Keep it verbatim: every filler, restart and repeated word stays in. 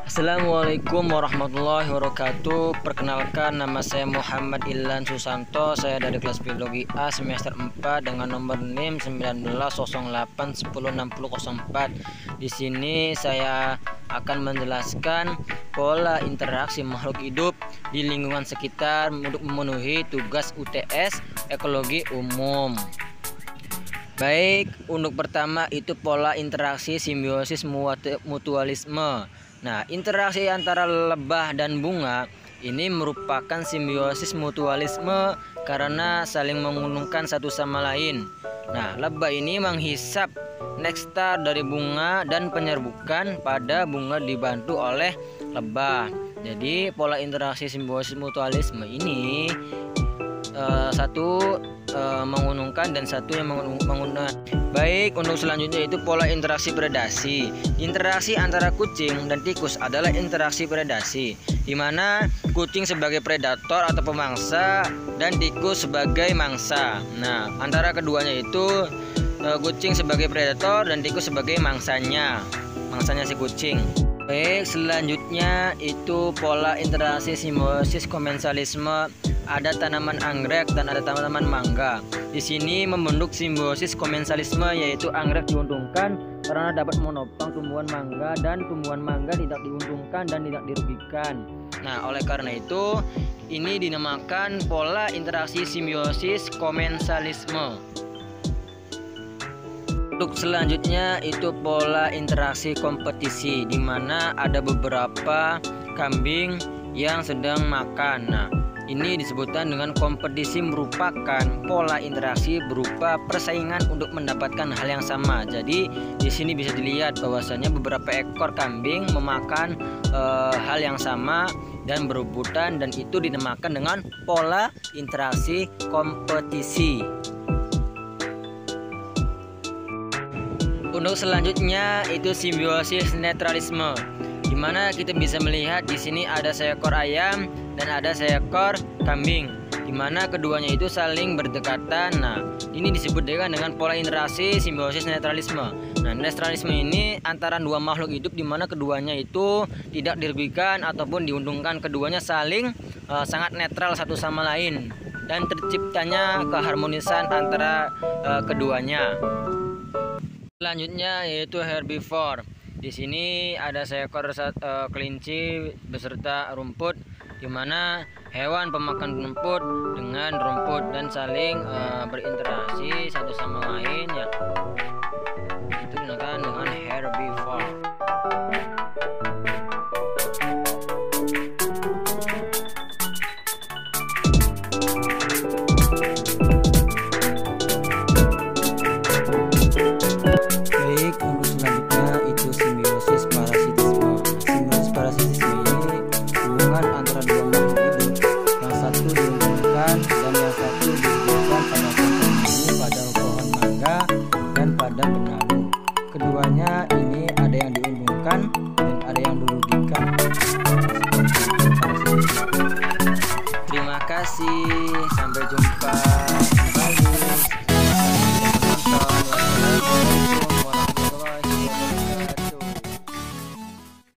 Assalamualaikum warahmatullahi wabarakatuh. Perkenalkan, nama saya Muhammad Illan Susanto. Saya dari kelas biologi A semester empat dengan nomor NIM sembilan belas nol delapan sepuluh enam nol nol empat. Di sini saya akan menjelaskan pola interaksi makhluk hidup di lingkungan sekitar untuk memenuhi tugas U T S ekologi umum. Baik, untuk pertama itu pola interaksi simbiosis mutualisme. Nah, interaksi antara lebah dan bunga ini merupakan simbiosis mutualisme karena saling menguntungkan satu sama lain. Nah, lebah ini menghisap nektar dari bunga dan penyerbukan pada bunga dibantu oleh lebah. Jadi, pola interaksi simbiosis mutualisme ini uh, satu uh, menguntungkan dan satu yang menguntungkan. Baik, untuk selanjutnya itu pola interaksi predasi. Interaksi antara kucing dan tikus adalah interaksi predasi, di mana kucing sebagai predator atau pemangsa dan tikus sebagai mangsa. Nah, antara keduanya itu e, kucing sebagai predator dan tikus sebagai mangsanya, mangsanya si kucing. Baik, selanjutnya itu pola interaksi simbiosis komensalisme. Ada tanaman anggrek dan ada tanaman mangga. Di sini membentuk simbiosis komensalisme, yaitu anggrek diuntungkan karena dapat menopang tumbuhan mangga dan tumbuhan mangga tidak diuntungkan dan tidak dirugikan. Nah, oleh karena itu ini dinamakan pola interaksi simbiosis komensalisme. Untuk selanjutnya itu pola interaksi kompetisi, di mana ada beberapa kambing yang sedang makan. Nah, ini disebutkan dengan kompetisi, merupakan pola interaksi berupa persaingan untuk mendapatkan hal yang sama. Jadi di sini bisa dilihat bahwasanya beberapa ekor kambing memakan e, hal yang sama dan berebutan, dan itu dinamakan dengan pola interaksi kompetisi. Untuk selanjutnya itu simbiosis netralisme, di mana kita bisa melihat di sini ada seekor ayam dan ada seekor kambing, di mana keduanya itu saling berdekatan. Nah, ini disebut dengan dengan pola interaksi simbiosis netralisme. Nah, netralisme ini antara dua makhluk hidup, di mana keduanya itu tidak dirugikan ataupun diuntungkan. Keduanya saling uh, sangat netral satu sama lain dan terciptanya keharmonisan antara uh, keduanya. Selanjutnya yaitu herbivore. Di sini ada seekor uh, kelinci beserta rumput, di mana hewan pemakan rumput dengan rumput dan saling uh, berinteraksi satu sama lain, ya. Itu dinamakan dengan herbivore. Baik, untuk selanjutnya itu simbiosis parasitisme. Simbiosis parasitisme ini hubungan antara dua makhluk hidup, yang satu diuntungkan dan yang satu dirugikan pada contoh ini pada pohon mangga dan pada benalu. Keduanya ini ada yang diuntungkan dan ada yang dirugikan. Terima kasih, sampai